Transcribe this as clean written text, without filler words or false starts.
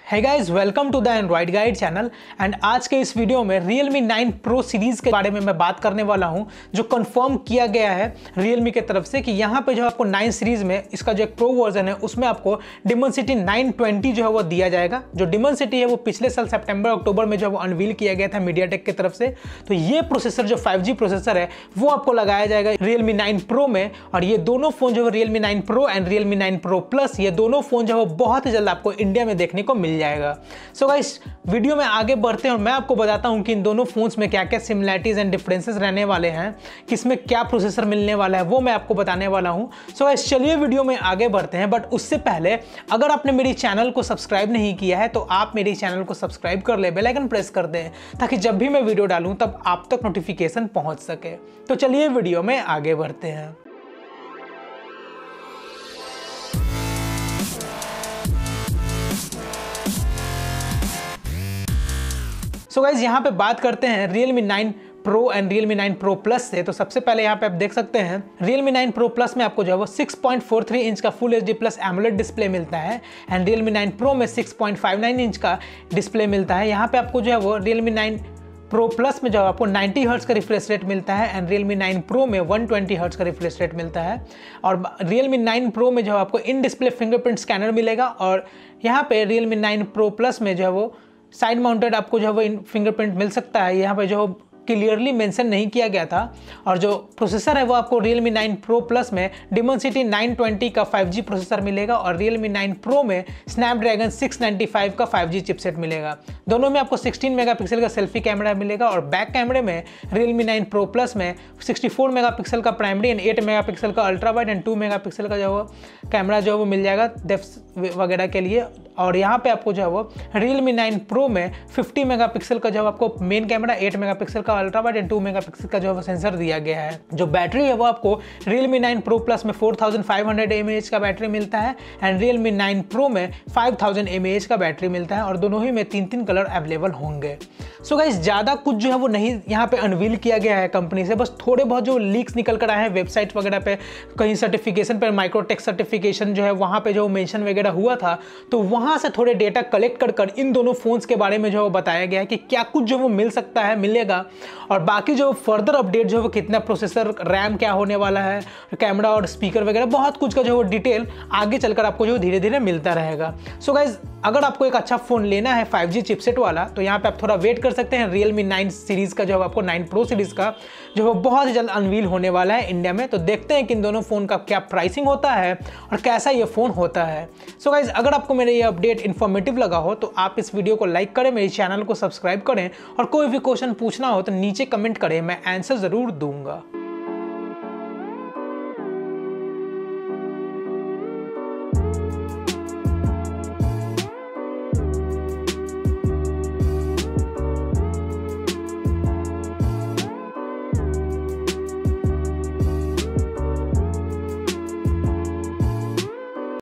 Hey guys, welcome to the Android guide channel. And आज के इस वीडियो में Realme 9 Pro सीरीज के बारे में मैं बात करने वाला हूं, जो कंफर्म किया गया है Realme के तरफ से कि यहां पे जो आपको 9 सीरीज में इसका जो एक प्रो वर्जन है उसमें आपको Dimensity 920 जो है वो दिया जाएगा। जो Dimensity है वो पिछले साल सितंबर अक्टूबर में जो वो अनवील किया गया था मीडियाटेक की तरफ से। तो ये प्रोसेसर जो 5G प्रोसेसर है वो आपको लगाया जाएगा Realme 9 Pro में। और ये दोनों फोन जो है Realme 9 Pro and Realme 9 Pro Plus, ये दोनों फोन जो है वो बहुत ही जल्द आपको इंडिया में देखने को मिल जाएगा। सो गाइस, वीडियो में आगे बढ़ते हैं और मैं आपको बताता हूं कि इन दोनों फोन्स में क्या क्या सिमिलरिटीज एंड डिफरेंसेस रहने वाले हैं, किसमें क्या प्रोसेसर मिलने वाला है वो मैं आपको बताने वाला हूं। सो गाइस, चलिए वीडियो में आगे बढ़ते हैं। बट उससे पहले अगर आपने मेरी चैनल को सब्सक्राइब नहीं किया है तो आप मेरी चैनल को सब्सक्राइब कर ले, बेल आइकन प्रेस कर दें ताकि जब भी मैं वीडियो डालूं तब आप तक नोटिफिकेशन पहुंच सके। तो चलिए वीडियो में आगे बढ़ते हैं। सो गाइज, यहाँ पे बात करते हैं Realme 9 Pro and Realme 9 Pro Plus से। तो सबसे पहले यहाँ पे आप देख सकते हैं Realme 9 Pro Plus में आपको जो है वो 6.43 इंच का full HD plus AMOLED display मिलता है एंड Realme 9 Pro में 6.59 इंच का डिस्प्ले मिलता है। यहाँ पे आपको जो है वो Realme 9 Pro Plus में जो आपको 90 हर्ट्ज का रिफ्रेश रेट मिलता है एंड Realme 9 Pro में 120 हर्ट्ज का रिफ्रेश रेट मिलता है। और Realme 9 Pro में जो आपको इन डिस्प्ले फिंगरप्रिंट स्कैनर मिलेगा और यहाँ पे Realme 9 Pro Plus में जो है वो साइड माउंटेड आपको जो है वो फिंगरप्रिंट मिल सकता है। यहाँ पे जो क्लियरली मेंशन नहीं किया गया था। और जो प्रोसेसर है वो आपको Realme 9 Pro Plus में Dimensity 920 का 5G प्रोसेसर मिलेगा और Realme 9 Pro में Snapdragon 695 का 5G चिपसेट मिलेगा। दोनों में आपको 16 मेगापिक्सल का सेल्फी कैमरा मिलेगा और बैक कैमरे में Realme 9 Pro Plus में 64 मेगापिक्सल का प्राइमरी एंड 8 मेगापिक्सल का अल्ट्रा वाइड एंड 2 मेगापिक्सल का जो वो कैमरा जो है वो मिल जाएगा डेप्थ वगैरह के लिए। और यहाँ पे आपको जो है वो Realme 9 Pro में 50 मेगापिक्सल का जो आपको मेन कैमरा, 8 मेगापिक्सल का अल्ट्रा वाइड एंड 2 मेगापिक्सल का जो है सेंसर दिया गया है। जो बैटरी है वो आपको Realme 9 Pro Plus में 4500 mAh का बैटरी मिलता है एंड Realme 9 Pro में 5000 mAh का बैटरी मिलता है और दोनों ही में 3 कलर अवेलेबल होंगे। सो गाइस, ज़्यादा कुछ जो है वो नहीं यहाँ पे अनवील किया गया है कंपनी से, बस थोड़े बहुत जो लीक्स निकल कर आए हैं वेबसाइट वगैरह पे, कहीं सर्टिफिकेशन पर माइक्रोटेक सर्टिफिकेशन जो है वहाँ पे जो मेंशन वगैरह हुआ था, तो वहाँ से थोड़े डेटा कलेक्ट कर इन दोनों फोन्स के बारे में जो है बताया गया है कि क्या कुछ जो वो मिल सकता है, मिलेगा। और बाकी जो फर्दर अपडेट जो है वो कितना प्रोसेसर, रैम क्या होने वाला है, कैमरा और स्पीकर वगैरह बहुत कुछ का जो है डिटेल आगे चलकर आपको जो धीरे धीरे मिलता रहेगा। सो गाइज, अगर आपको एक अच्छा फ़ोन लेना है 5G चिपसेट वाला तो यहाँ पे आप थोड़ा वेट कर सकते हैं। Realme 9 सीरीज़ का जो आपको 9 Pro सीरीज़ का जो है बहुत ही जल्द अनवील होने वाला है इंडिया में। तो देखते हैं कि इन दोनों फ़ोन का क्या प्राइसिंग होता है और कैसा ये फ़ोन होता है। सो गाइज, अगर आपको मेरा ये अपडेट इन्फॉर्मेटिव लगा हो तो आप इस वीडियो को लाइक करें, मेरे चैनल को सब्सक्राइब करें और कोई भी क्वेश्चन पूछना हो तो नीचे कमेंट करें, मैं आंसर ज़रूर दूंगा।